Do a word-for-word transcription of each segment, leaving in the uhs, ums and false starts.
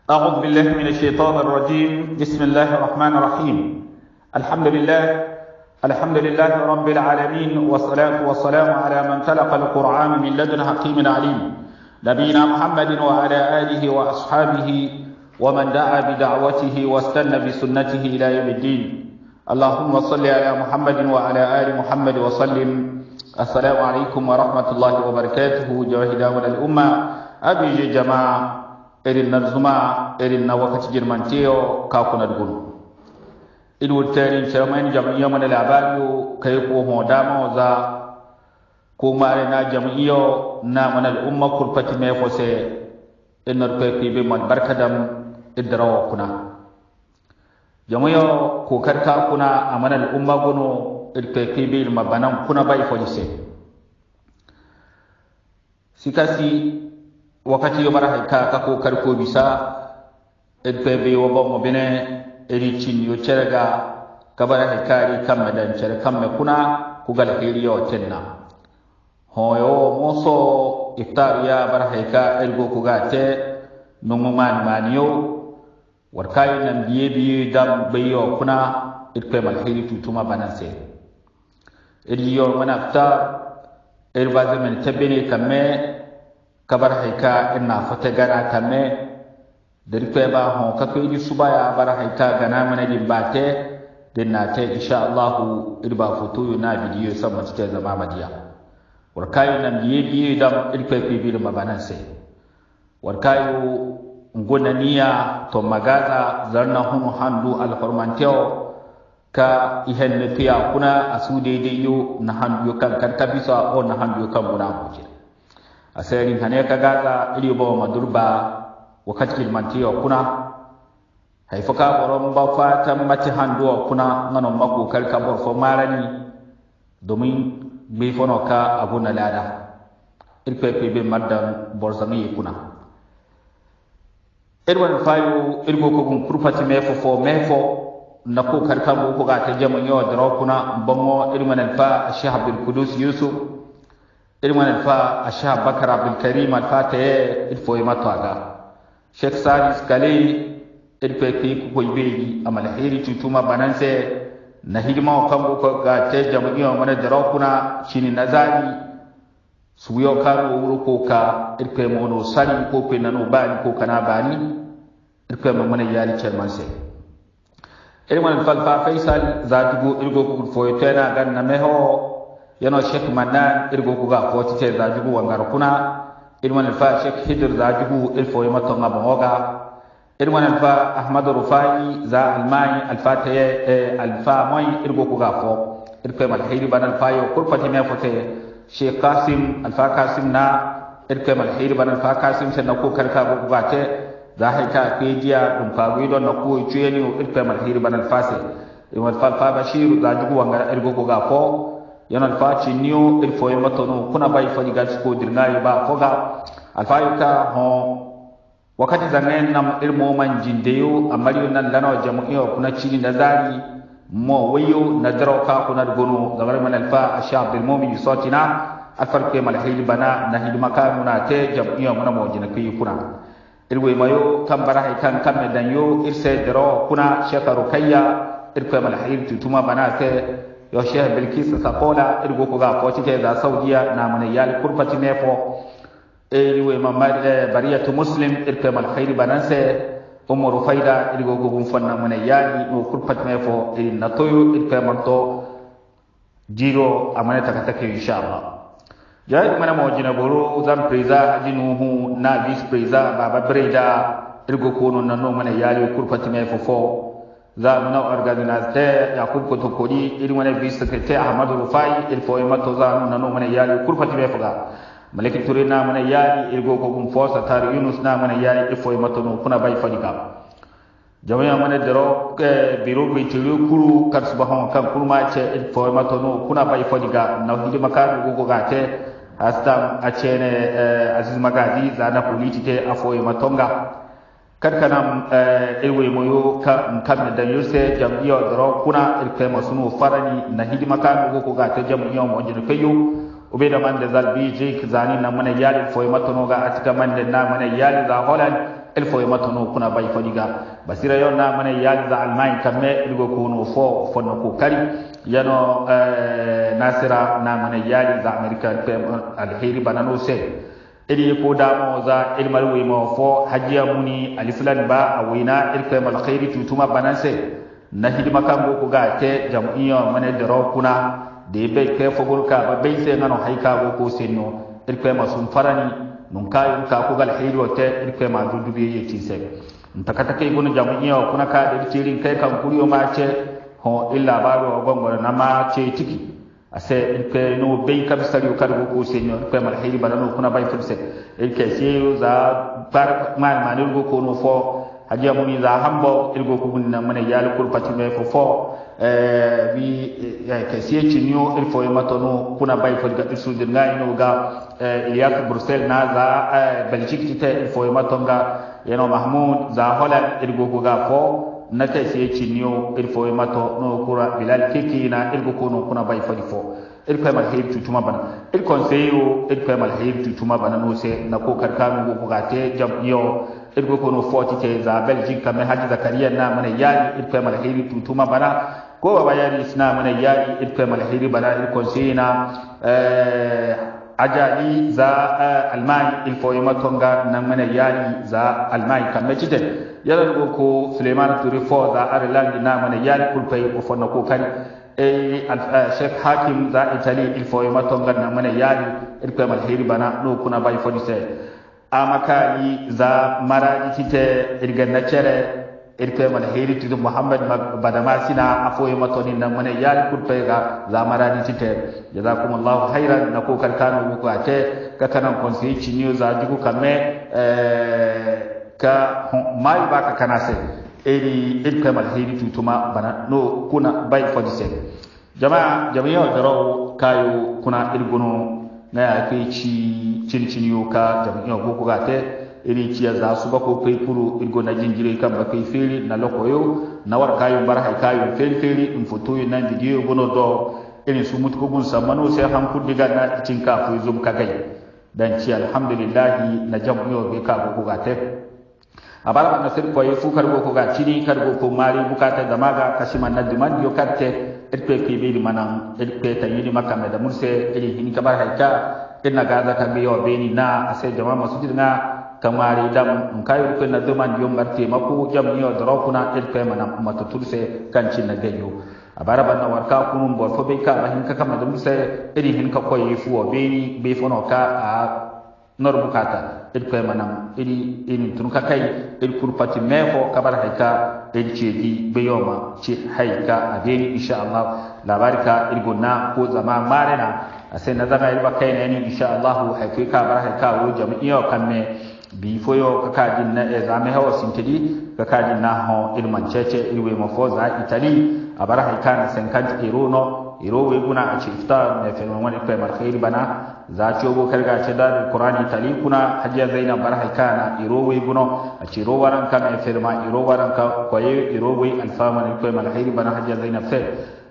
أعوذ بالله من الشيطان الرجيم. بسم الله الرحمن الرحيم. الحمد لله الحمد لله رب العالمين، والصلاة والسلام على من تلقى القرآن من لدن حكيم عليم، نبينا محمد وعلى آله وأصحابه ومن دعا بدعوته واستنى بسنته إلى يوم الدين. اللهم صل على محمد وعلى آل محمد وسلم. السلام عليكم ورحمة الله وبركاته. جواهد الأمة أبي جماعة إرن نرزما إرن وقت جرمانتيو كاكونا دقون إدو التارين شرمين جمعية من العباليو كيكو هو داما وزا كوما لنا جمعية نامن الأمة كربة ميفوسي إن ركيكي بمن بركدم إدراو كنا جمعية كوكركا كنا أمن الأمة كنو إركيكي بمن كنا باي فوجيسي سيكاسي wakati yo bara ka ka ko karko bisa edpe be wo bo bene eri chin yo cerega ka bara hekari kam madan cer kam me kuna ku gal heri yo tenna hoyo moso iftar ya bara heka ergo ku gate no man maniyo war kay nan biye biye dam be yo kuna edpe mal heri tutuma banase eri yo manafta erbaze men tebene kamme kabar haika ina fata gana kame dari kwe ba hon ka kwe di subaya bar haika gana mana di bate din na te insha Allah irba foto yo na bidiyo sama ta zama madiya war kayo nan biye biye dam irkwe kwe bi ma banan sai war kayo ngona niya to magaza zarna hunu handu al hormanteo ka ihen ne fiya kuna asude de yo na handu yo kan kan kabisa o na handu yo kan guna buje asarin hane ka gaza iri bo madurba wakati kilmantiyo kuna haifaka boron ba fatan mati handuwa kuna ngano mako kalka bor fo marani domin be fono ka abuna lada irpe pe be maddan borzami kuna irwan fayu irgo ko gun kurfati mefo fo mefo nako kalka bo ko ga ta jamanyo daro kuna bango irman fa Sheikh Abdul Qudus Yusuf irman alfa ashab bakar abdul karim alfa te il foy matwaga sheikh salis kale il pe ki ko yibeyi amal heri tutuma bananse na hidima ko ko ga te jami'a mana daro kuna shini nazari suyo karo wuro ko ka il pe mono sali ko pe nano bani ko kana bani il pe mana yali cermanse irman alfa faisal zatugo irgo ko foy tena ganna meho yano Sheikh Manan irgo kuga foti te zajugu wangar kuna irman alfa Sheikh Hidir zajugu ilfo yamato ngabonga irman alfa Ahmad Rufai za almai alfa te alfa moy irgo kuga fo irko mal hayri ban alfa yo kurfati me fote Sheikh Qasim alfa Qasim na irko mal hayri ban alfa Qasim sen ko karka go gate za hayka pedia dum ka guido na ko chuyeni irko mal hayri ban alfa se irman alfa Bashir zajugu wangar irgo kuga fo yana alfaci niyo il foye matono kuna bai fani gal ko dirnai ba foga alfayu ka ho wakati zangen nam ilmo man jindeyo amariyo nan lana jamu'iyo kuna chini nazari mo wayo nadaro ka kuna gono zagar man alfa ashab bil mu'min sotina alfarke mal hayl bana na hidima ka muna te jamu'iyo muna mo jina kuyi kuna ilwe mayo kan barahay kan kan dan yo irse daro kuna shekaru kayya irko mal hayl tutuma bana te yo Sheikh Bilkis Sakola irgo ko ga ko tike da Saudiya na mun yali kurfati mefo e we mamad bariyatu muslim irke mal khairi bananse umru faida irgo ko gun fanna mun yali no kurfati mefo e na toyo irke marto jiro amana taka take inshallah jai mana mo jina boro zam preza ajinuhu na vice preza baba breda irgo ko non no mun yali kurfati mefo fo za muna organizateur yakub ko tokodi iri wana vice secrétaire ahmad rufai il faut mato za muna no mana yali kurfati be faga malaki turina mana yali irgo ko gum force tar yunus na mana yali il faut mato no kuna bay fadiga jami'a mana daro biro be tiru kuru kar subhan kan kurma ce il faut mato no kuna bay fadiga na hidi makar go go gate hastam a cene aziz magazi za na politique afo matonga karkanam ewe moyo ka kam da yuse jamiyo daro kuna irkai masunu farani na hidima kan go ko ga ta jamiyo mo jin kayo ube da man da zalbi je zani na mana yali foi matono ga atika man da na mana yali za holan el fo matono kuna bay fodiga basira yo na mane yalza almai kamme irgo kuno fo fonno ko kari yano nasira na mane yalza america alheri banano se edi ko damo za ilmal wi mo fo hajiya muni aliflan ba awina irka mal khairi tutuma bananse na hidima kango ko ga te jam'iyo mane dero kuna de be ke fogol ka ba be se ngano hayka go ko senno irka ma sum farani nun kayu ka ko gal hayro te irka ma dudubi yeti se ntakata kay gono jam'iyo kuna ka de tirin kay kan kuriyo ma ce ho illa baro gongo na ma ce tiki ase irka no be ka bisari ka go ko senno irka mal hayri banano kuna bay fudse irka se za bar ma ma go ko no fo hajiya muni za hambo irgo ko bunna mane yal kul patime fo fo eh bi ke siye cinyo il fo matono kuna bay fo ga isul de ngai no ga Ilias Bruxelles na za Belgique tite il fo matonga yeno Mahmoud za Holland irgo ko ga fo na ke siye cinyo il fo mato no kura Bilal Kiki na irgo ko no kuna bay fo fo il ko mal hayr tutuma bana il conseil il ko mal hayr tutuma bana no se na ko karkanu ko ga te jam yo irgo ko no foti te za Belgique kame haji Zakaria na mane yali irko mal hayri tutuma bana ko baba yali isna mane yali irko mal hayri bana il conseil eh ajali za almai il fo matonga na mane yali za almai kame tite yala ko Suleiman Touré fo za Ireland na mane yali kul pay ko fonno ko kari e Sheikh Hakim za Italy il fo matonga na mane yali irko mal hayri bana no kuna bay fodi se amakali za maraji tite irga nacere irke mal heri tido Muhammad badamasina afoye matoni na mane yali kurpega za maraji tite jazakumullahu khairan nako karkano ko ate ka kanan konsi cinyo za digu kame ka mai baka kanase eri irke mal heri tutuma bana no kuna bay fodise jamaa jamiyo daro kayo kuna irguno na ya kai ci cincin yoka jami'an boko gate iri ciya za su bako kai kuru irgo na jinjire kan ba kai feri na lokoyo na war kayo bar hay kayo feri feri in foto yin nan video gono do irin su mutu gun samano sai han kudi ga na cin ka fu zum ka gai dan ci alhamdulillah na jami'o be ka boko gate abara na sir ko fu kar boko ga cini kar boko mari bukata da maga kashiman na diman yo karte irpe ke be manan irpe ta yini makame da murse iri hin kabar haika inna gaza ka biyo beni na ase jama masujid na kamari dam kayu ko na duman yo ngarte mako jam yo dorokuna irpe manan umatu turse kanci na gayo abara banna warka kunun bo fo be ka hin ka kama da murse iri hin ka koyi fu beni be fono ka a nor bukata irpe manan iri in tun ka kai ir kurpati mefo kabar haika iri ce di bayoma ce haika abeni insha Allah labarika irgona ko zama marena sai na zama irba kai ne insha Allah haikai ka bar haika wo jami'iyo kamme bi foyo kaka din na exame hawa sintidi kaka din na ho ilman cece irwe mafoza Italy abar haika na cinquante euro no euro we guna a ce iftar ne felman wani kai mar khairi bana za ci go karga ce da Qur'ani Italy kuna hajiya Zainab bar haika na euro we guno a ce ro waran kan e felma euro waran ka koye euro we alfama ne kai mar khairi bana hajiya Zainab fe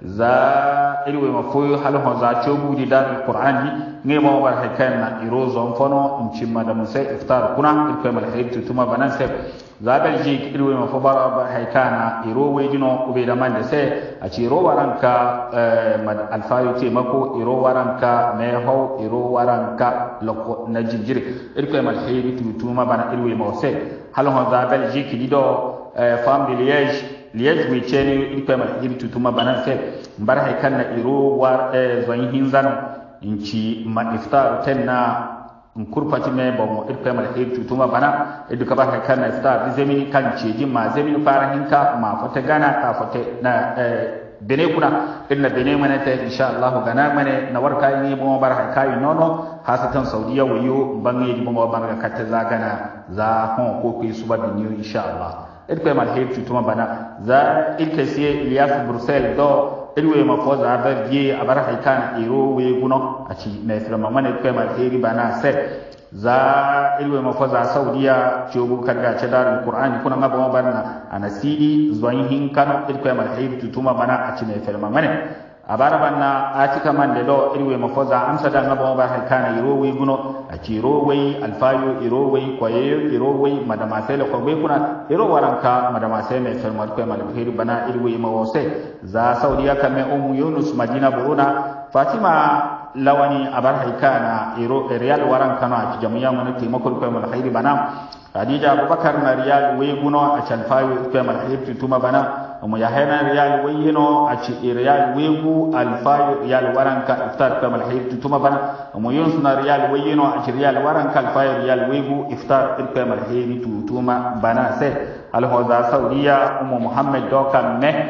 za irwe mafoyo halho za ci go di da Qur'ani ne mo war haika na euro zon fono in ci madam sai iftar kuna kai mar khairi tutuma banan se za Belgique irwe mafo bar haika na euro we gino ube da man da sai a ce ro waran ka alfayo ce mako iro waranka meho iro waranka loko na jinjiri irko mal hayri tutuma bana irwe mawse halo ho za Belgique dido fam de Liège Liège we cheni irko mal hayri tutuma bana se mbar hay kanna iro war zon hinzano inci ma iftar tenna nkurpati me bomo irko mal hayri tutuma bana eduka ba hay kanna iftar zemini kan ceji ma zemini fara hinka ma fata gana ka fata na bene kuna inna bene mana ta insha Allah gana mane na warka ni mo bar hakai nono hasatan Saudiya wayo bangi di mo bar ka ta zagana za hon ko ku suba biniyo insha Allah irko mal hayr tutuma bana za ilke siye Ilias Bruxelles do irwe ma foza barje abar haikana iro we guno aci me firma mane irko mal hayr bana se za ilwe mafaza Saudiya jogo karga ce darul Qur'ani kuna ngaba mo barna anasidi zuwan hin kano ilko mal hayr tutuma bana a cime felma mane abara banna atika man de do ilwe mafaza amsa da ngaba mo bar kana yiro wi guno aci rowai alfayo irowai kwaye irowai madama sai la kwabe kuna iro waranka madama sai mai kalmar kai mal alheri bana irwai mawose za saudiya kame ummu yunus madina buruna fatima lawani abar haikana iro riyal waranka no aci jami'a mun taimako kai mal alheri bana Khadija Abubakar na riyal wai guno a calfayo kai mal alheri tuma bana mu ya hena riyal wayino a ci riyal wegu alfayo riyal waranka iftar kamal hayr tuma bana mu yunus na riyal wayino a ci riyal waranka alfayo riyal wegu iftar kamal hayr tuma bana se alhoza saudiya ummu muhammad dokan ne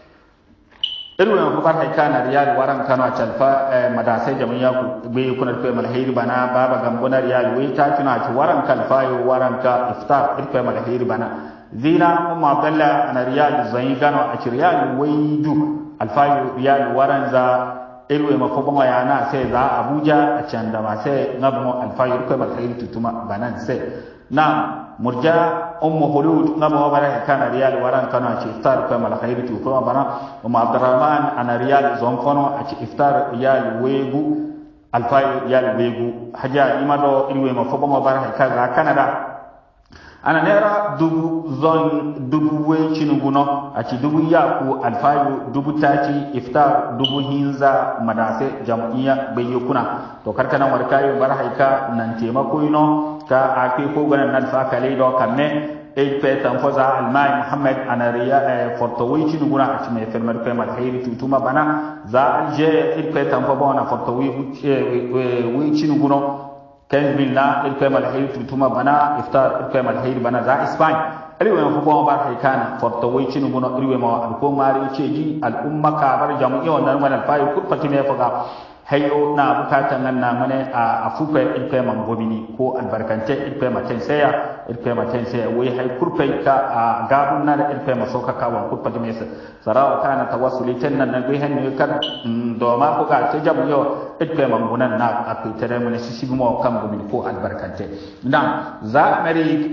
irwen ko barka kana riyal waranka no a calfa madasai jami'a ku be kuna kamal hayr bana baba gambona riyal wai ta tuna ci waranka alfayo waranka iftar kamal hayr bana zina umma abdalla ana riyal zai gano a riyal waidu alfayu riyal waranza irwe mafobon yana sai za abuja a can da ma sai ngabmo alfayu ko mal khayr tutuma banan sai na murja ummu hulud ngabmo bara kana riyal waran kana ci iftar ko mal khayr tutuma bana umma abdurrahman ana riyal zon kono a ci iftar riyal wegu alfayu riyal wegu haja imado irwe mafobon bara kana kanada ana nera dubu zon dubu we chinuguno aci dubu yaku alfayu dubu taci iftar dubu hinza madase jam'iya bayyukuna to karkana warkayo barhaika nan temako ino ka afi ko ganan nan fa kale do kamme e pe tan foza almai muhammad anariya forto we chinuguna aci me fermer ko mal khayri tutuma bana za alje e pe tan fo bona forto we we chinuguno quinze mille na il mal hayr tutuma bana iftar il mal hayr bana za Espagne riwe mo fo bar haykana forto way cinu gono riwe mo al ko mari ceji al umma ka bar jamu yo nan man fay kur patime fo ga hayo na bukata nan na mane a fupe il man bobini ko albarkante il ma tenseya il ma tenseya way hay kur pay ka gabun na il ma soka ka wan kur patime sarawa kana tawassuli tan nan be hen kan do ma ko ga te jamu yo il man gunan na apitere mun sisigumo kam bobini ko albarkante ndam za mari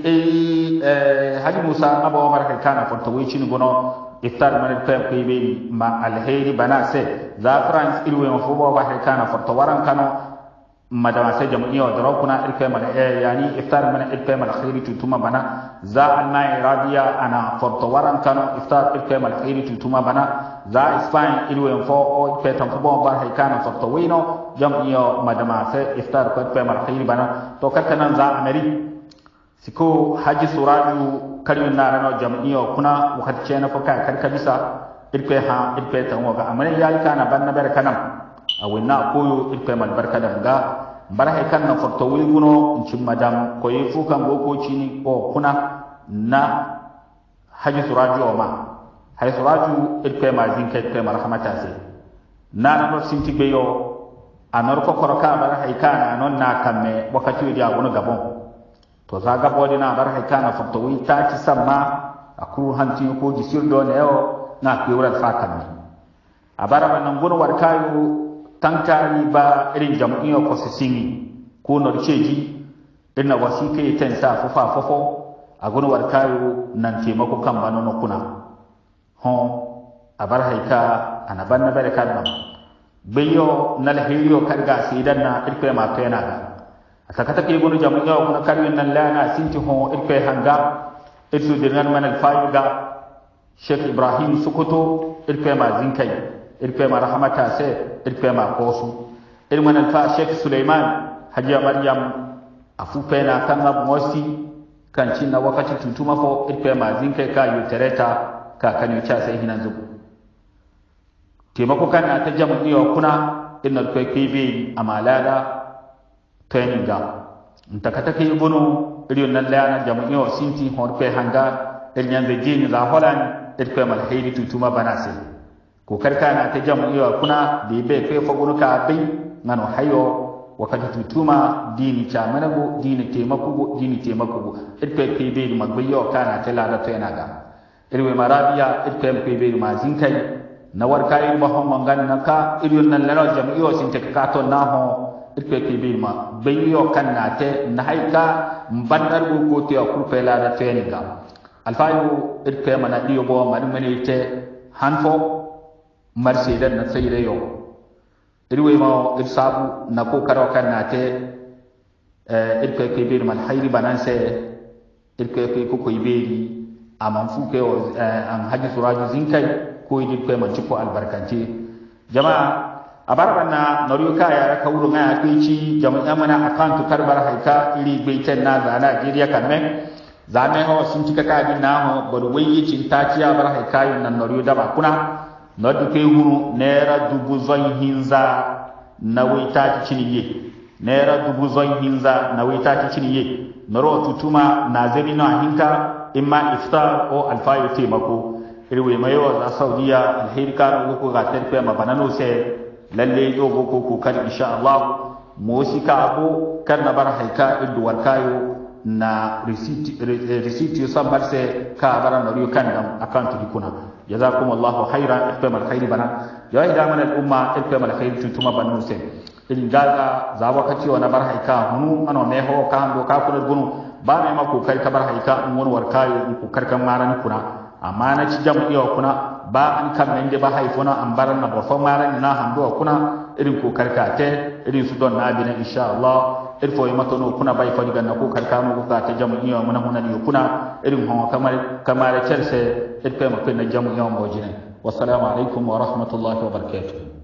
e haji musa aba omar kana forto way cinu gono iftar man pe pe be ma alheri bana se za france ilwe mo fubo wa kana forto waran kano madama se jamuiyo daro kuna ilpe man e yani iftar man ilpe man alheri tutuma bana za almai rabia ana forto waran kano iftar ilpe man alheri tutuma bana za spain ilwe mo fo o pe tan fubo wa kana forto wino jamuiyo madama se iftar ko ilpe man alheri bana to kakana za ameri siko haji suraju kariyo na rano jam'iyo kuna wakati chena foka kar kabisa irpe ha irpe tan waga amane yayi kana banna ber kanam awinna koyo irpe mal barka danga bara he kanna forto wulguno incim madam ko yifu kan goko chini ko kuna na haji suraju ma hay suraju irpe ma zinka irpe marhamata se na no sinti beyo anor ko koroka bara hay kana non na kamme wakati odi agono gabon to zaga bodi na bar haykana fakto wi ta ci samma akru hanti ko gisir do ne o na kiwra fakan ni abara ban ngono war kayu tankari ba irin jam'iyo ko sisingi ko no ceji inna wasike ten sa fufa fofo agono war kayu nan temako kan banono kuna ho abar hayka ana banna bare kadma beyo nal hiriyo karga sidanna irpe ma tena ga asakata ke gonu jamu nyaw kuna karwin nan lana sinti ho irpe hanga irsu dirnan man al fayuga sheikh ibrahim sukuto irpe ma zinkai irpe ma rahmata se irpe ma kosu irman al fa sheikh suleiman hajiya maryam afu pena kanga mosi kan cinna wakati tutuma fo irpe ma zinkai ka yutereta ka kanyu cha sai hinan zubu temako kan ta jamu nyaw kuna innal kai kibi amalada teninga ntakata ke bono riyo nan lana jam'iyo sinti horpe hanga el nyande jini za holan et ko mal hayri tutuma banase ko karkana ta jam'iyo kuna de be fe fagono ka be ngano hayo wakati tutuma dini cha manago dini temako dini temako et ko pe be magbayo kana tela da tenaga irwe marabiya et ko pe be ma zinkai na warkai ba hon mangan naka riyo nan lana jam'iyo sinti ka to na ho irpe kibir ma bayo kannate na haika mbandar go ko te akul pela da teninga alfayu irpe mana diyo bo madu menite hanfo marsidan na sayre yo irwe ma irsabu na ko karo kannate irko ke be mal hayri bananse irko ke ko ko ibeli aman fu ke an haji suraju zinkai ko idi ko man ciko albarkanti jama'a abarbanna noriyo ka ya ka wuro ngaya ko ci jama'a mana account karbar haika iri beiten na za Nigeria kamen zame ho sun cika ka din na ho bodo wayi cin taciya bar haika yin nan noriyo da ba kuna nodu ke huru nera dubu zon hinza na waita ciniye nera dubu zon hinza na waita ciniye noro tutuma nazari na hinka imma iftar o alfayo taimako irwe mai wa za Saudiya alheri kanu ko ga tarfe ma banano sai lalle yo go ko kar insha Allah mo sika abu kar na bar haika idu warkayo na receipt receipt yo sambar se ka bara no yo kan dam account dikuna jazakumullahu khairan iftamal khairi bana ya ida man al umma iftamal khairi tutuma banano sai in gaga za wakati wa na bar haika hunu ano ne ho ka ando ka kuna gunu ba me ma ko kai ka bar haika in won warkayo ko karkan maran kuna amma na ci jamu iya kuna ba an kan nan da ba haifuna an baran na borfan maran na hando kuna irin ko karkate irin su don na bi na insha Allah irfo yi mato no kuna bai fadi ganna ko karka mu ka ta jamu iya mun huna ni kuna irin hon kamar kamar cerse irfe mu kun jamu iya mo jine wassalamu alaikum wa rahmatullahi wa barakatuh